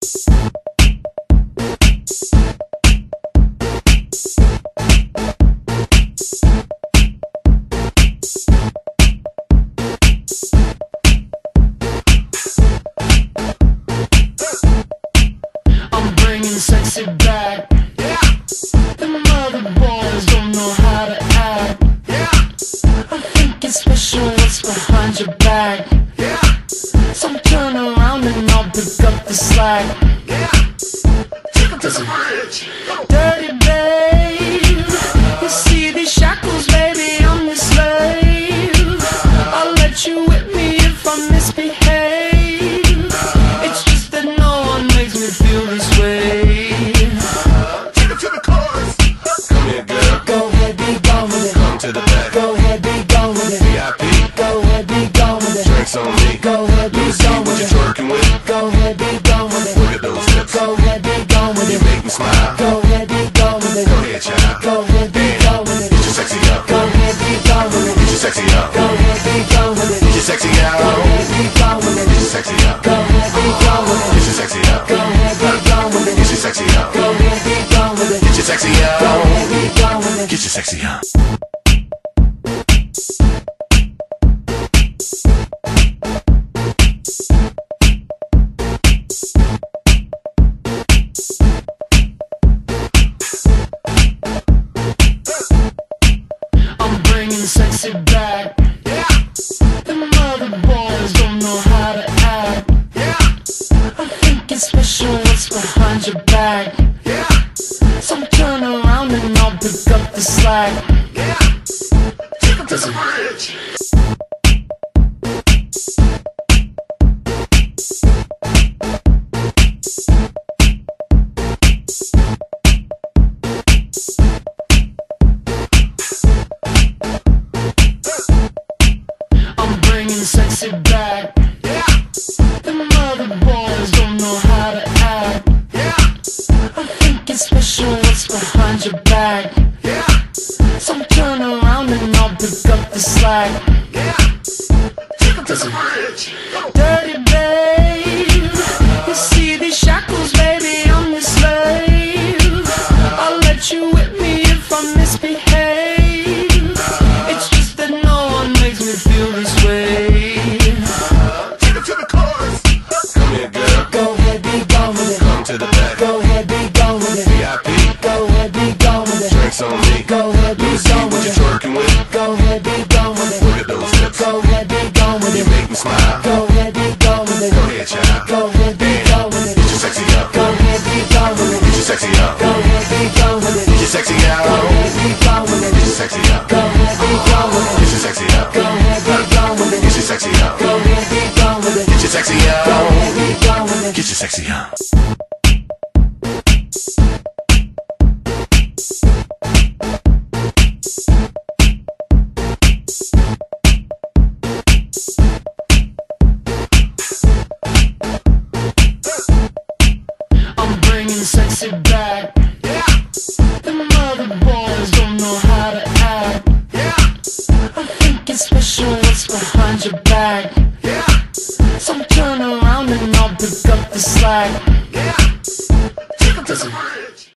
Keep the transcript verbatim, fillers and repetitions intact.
Sexy back, yeah. The mother boys don't know how to act, yeah. I think it's special what's behind your back, yeah. So turn around and I'll pick up the slack, yeah. Take 'em to the bridge. Dirty babe, you see these shackles, baby, I'm your slave. I'll let you whip me if I misbehave. It's just that no one makes me feel this way. To the back. Go ahead, be gone with it. V I P. Go ahead, be gone with it. Drinks on me. Go ahead, be gone what with you it. twerking with. Go ahead, be gone with it. Look at those hips. Go ahead, be gone with You it. make me smile. Go ahead, be gone with it. Go ahead, child. Go ahead, be gone with it. Get your sexy up. Go ahead, be gone with it. Get your sexy up. Go ahead, be gone with it. Get your sexy out. Go ahead, be gone with it. Get your sexy up. Go ahead, be gone with it. Get your sexy up. Go ahead, be gone with it. Get your sexy up. Go ahead, be gone with it. Get your sexy Go up. ahead, be gone with it. Get your sexy up. Sexy back, yeah. The mother boys don't know how to act, yeah. I think it's special what's behind your back, yeah. So turn around and I'll pick up the slack, yeah. Take 'em to the bridge. Sexy back, yeah. The mother boys don't know how to act, yeah. I think it's special what's behind your back, yeah. So turn around and I'll pick up the slack, yeah. Take 'em to the bridge. Dirty babe, you see these shackles, baby, I'm your slave. I'll let you whip me if I misbehave. It's just that no one makes me feel this way. To the back. Go ahead, be gone with it. V I P. Go ahead, be gone with it. Drinks on me. Go ahead, be gone what with you it. twerking with. Go ahead, be gone with it. Look at those hips. Go ahead, be gone with You it. make me smile. Go ahead, be gone with it. Go ahead, child. Go ahead, be gone with it. Get your sexy up. Go ahead, be gone with it. Get your sexy up. Go ahead, be gone with it. Get your sexy out. Go ahead, be gone with it. Get your sexy up. Go ahead, be gone with it. Get your sexy up. Go ahead, be gone with it. Get your sexy up. Go ahead, be gone with it. Get your sexy up. Go ahead, be gone with it. Get your sexy up. Sexy back, yeah. The mother boys don't know how to act, yeah. I think it's special what's behind your back, yeah. So turn around and I'll pick up the slack, yeah. Take 'em to the bridge.